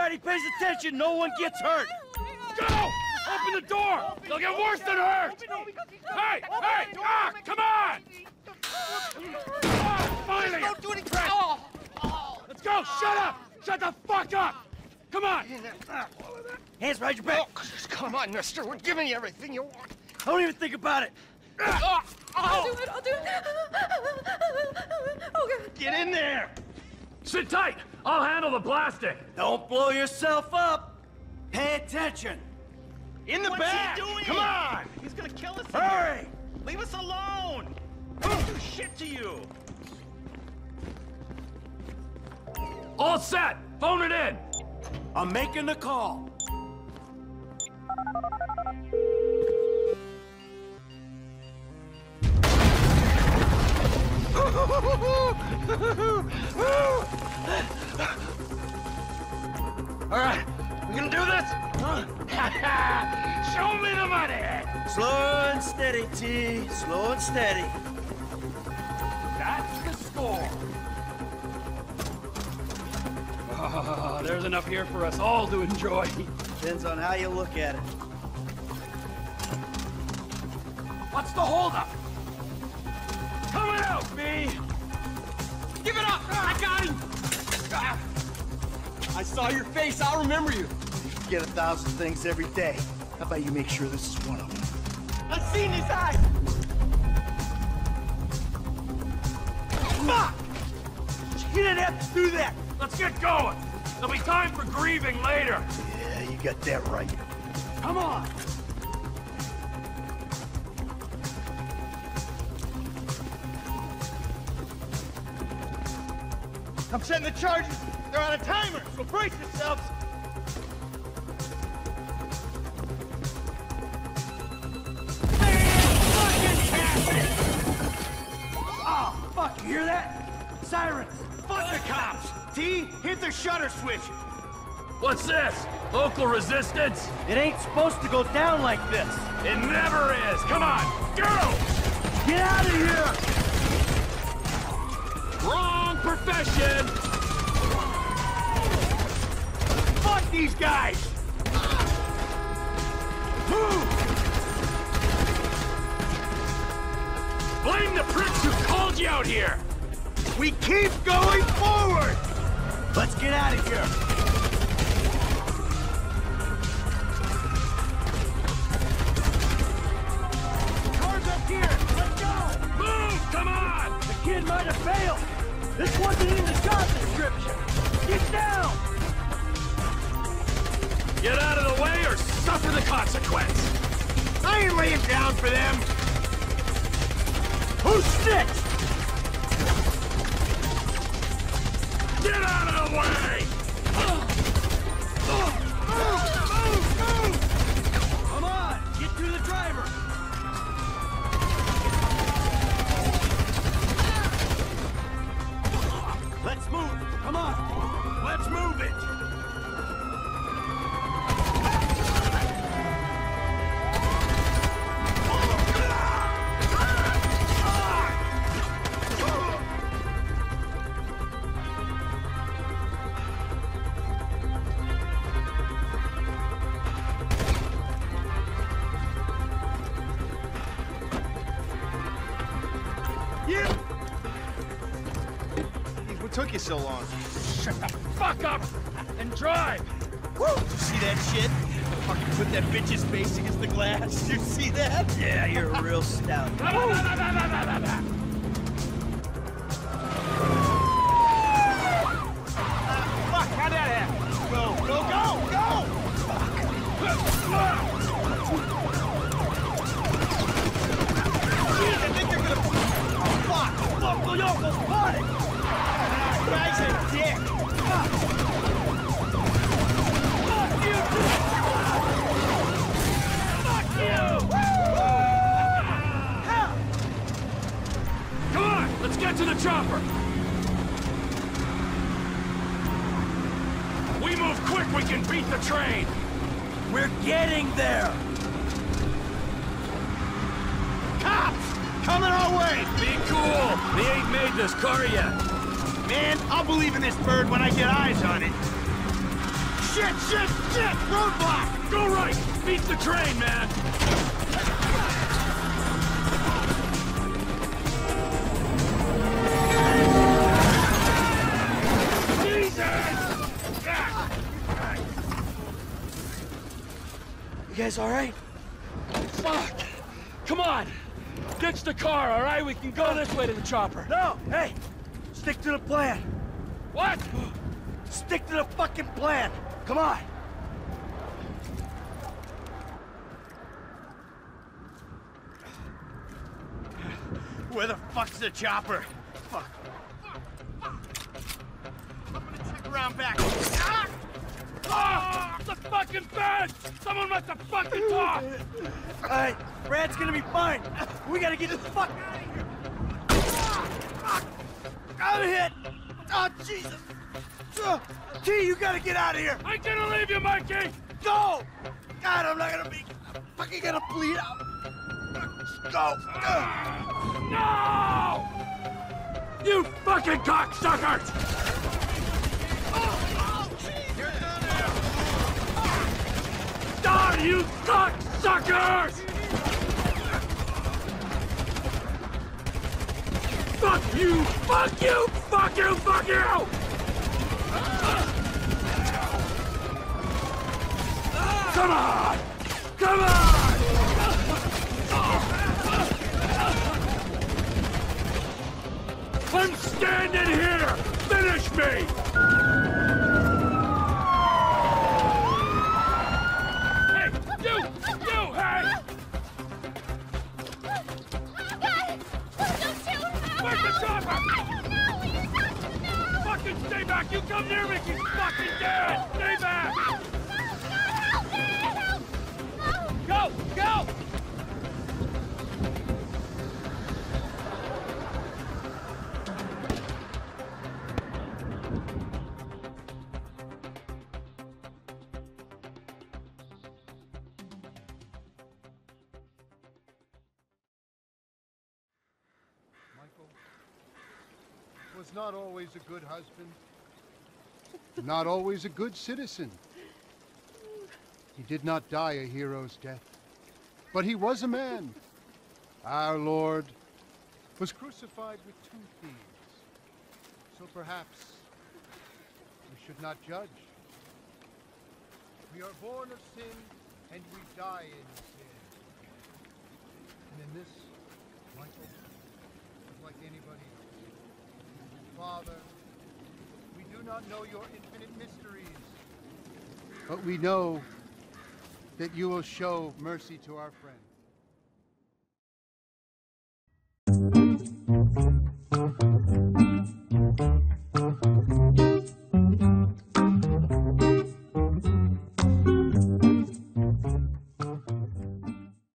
Everybody pays attention, no one gets hurt. Go! Open the door! They'll get worse than hurt! Hey! Hey! Ah! Come on! Ah, finally! Don't do anything! Let's go! Shut up! Shut the fuck up! Come on! Hands behind your back. Come on, mister. We're giving you everything you want. Don't even think about it. I'll do it, I'll do it. Oh, God. Get in there. Sit tight! I'll handle the blasting! Don't blow yourself up. Pay attention. In the back! Come on! He's gonna kill us. Hurry! Leave us alone! We don't do shit to you! All set! Phone it in! I'm making the call. All right, we gonna do this? Show me the money! Slow and steady, T. Slow and steady. That's the score! Oh, there's enough here for us all to enjoy. Depends on how you look at it. What's the holdup? Coming out, B! Give it up! I got him! I saw your face, I'll remember you. You get 1,000 things every day. How about you make sure this is one of them? I've seen his eyes! Fuck! You didn't have to do that! Let's get going! There'll be time for grieving later! Yeah, you got that right. Come on! I'm setting the charges. They're on a timer, so brace yourselves. Oh, fuck, you hear that? Sirens! Fuck the cops! T, hit the shutter switch. What's this? Local resistance? It ain't supposed to go down like this. It never is! Come on! Go! Get out of here! Wrong profession! Fuck these guys! Move! Blame the pricks who called you out here! We keep going forward! Let's get out of here! Cars up here! Let's go! Move! Come on! The kid might have failed! This wasn't in the job description! Get down! Get out of the way or suffer the consequence! I ain't laying down for them! Who's snitched? Get out of the way! Come on! Get to the driver! Let's move! Come on! Let's move it! What took you so long? Shut the fuck up and drive! Woo! See that shit? Fucking put that bitch's face against the glass. You see that? Yeah, you're a real stout. Fuck, how'd that happen? Go, go, go, go! Jeez, I think you're gonna... Oh, fuck! Local yokel spotted! Guy's a dick! Fuck you! Fuck you! Come on! Let's get to the chopper! We move quick, we can beat the train! We're getting there! Cops! Coming our way! Be cool! We ain't made this car yet! Man, I'll believe in this bird when I get eyes on it. Shit! Shit! Roadblock! Go right! Beat the train, man! You guys all right? Fuck! Come on! Ditch the car, all right? We can go this way to the chopper. No! Hey! Stick to the plan! What? Stick to the fucking plan! Come on! Where the fuck's the chopper? Fuck. I'm gonna check around back. Ah! Ah! The fucking bed! Someone must have fucking talked! Alright, Brad's gonna be fine! We gotta get the fuck out of here! Fuck! I'm hit! Oh, Jesus! T, you gotta get out of here! I'm gonna leave you, Mikey! Go! God, I'm not gonna be... fucking gonna bleed out! Go! No! You fucking cocksuckers! Die, you cocksuckers! Fuck you! Fuck you! Fuck you! Fuck you! Come on! Come on! I'm standing here! Finish me! Hey! You! Hey! God! Don't shoot! Where's the chopper? I don't know! What are you talking about? Fucking stay back! You come near me! He's fucking dead! Stay back! Help me! Help! No! Go! Go! Michael was not always a good husband, not always a good citizen. He did not die a hero's death, but he was a man. Our Lord was crucified with 2 thieves, so perhaps we should not judge. We are born of sin, and we die in sin. And in this, Michael is like anybody else. Father, we do not know your infinite mysteries, but we know that you will show mercy to our friends.